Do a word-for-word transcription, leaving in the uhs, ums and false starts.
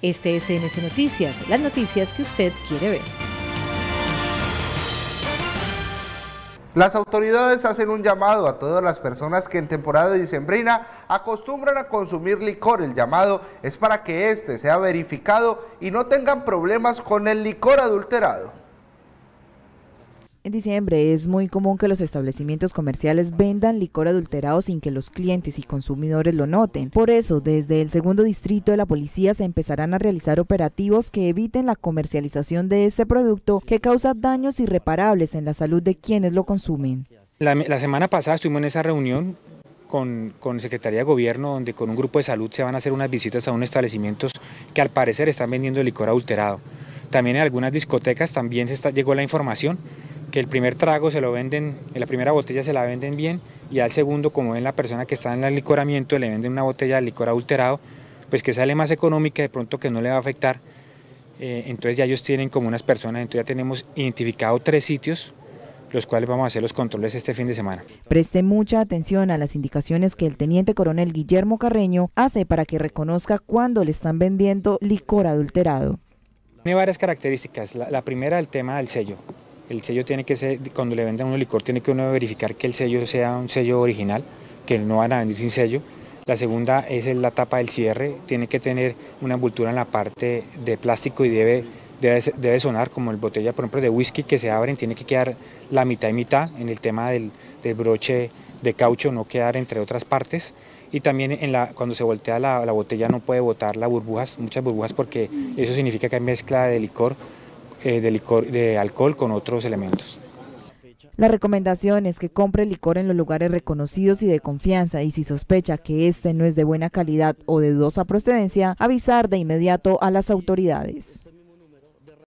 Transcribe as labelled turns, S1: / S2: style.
S1: Este es N S Noticias, las noticias que usted quiere ver.
S2: Las autoridades hacen un llamado a todas las personas que en temporada dicembrina acostumbran a consumir licor. El llamado es para que este sea verificado y no tengan problemas con el licor adulterado.
S3: En diciembre es muy común que los establecimientos comerciales vendan licor adulterado sin que los clientes y consumidores lo noten. Por eso, desde el segundo distrito de la policía se empezarán a realizar operativos que eviten la comercialización de este producto que causa daños irreparables en la salud de quienes lo consumen.
S4: La, la semana pasada estuvimos en esa reunión con, con Secretaría de Gobierno, donde con un grupo de salud se van a hacer unas visitas a unos establecimientos que al parecer están vendiendo licor adulterado. También en algunas discotecas también se está, llegó la información que el primer trago se lo venden, en la primera botella se la venden bien y al segundo, como ven la persona que está en el licoramiento, le venden una botella de licor adulterado, pues que sale más económica, de pronto que no le va a afectar. Eh, entonces ya ellos tienen como unas personas, entonces ya tenemos identificado tres sitios, los cuales vamos a hacer los controles este fin de semana.
S3: Preste mucha atención a las indicaciones que el teniente coronel Guillermo Carreño hace para que reconozca cuándo le están vendiendo licor adulterado.
S4: Tiene varias características. La, la primera, el tema del sello. El sello tiene que ser, cuando le venden un licor, tiene que uno verificar que el sello sea un sello original, que no van a vender sin sello. La segunda es la tapa del cierre, tiene que tener una envoltura en la parte de plástico y debe, debe, debe sonar como el botella, por ejemplo, de whisky que se abren, tiene que quedar la mitad y mitad en el tema del, del broche de caucho, no quedar entre otras partes. Y también en la, cuando se voltea la, la botella no puede botar las burbujas, muchas burbujas, porque eso significa que hay mezcla de licor. De licor, de alcohol con otros elementos.
S3: La recomendación es que compre licor en los lugares reconocidos y de confianza y si sospecha que este no es de buena calidad o de dudosa procedencia, avisar de inmediato a las autoridades.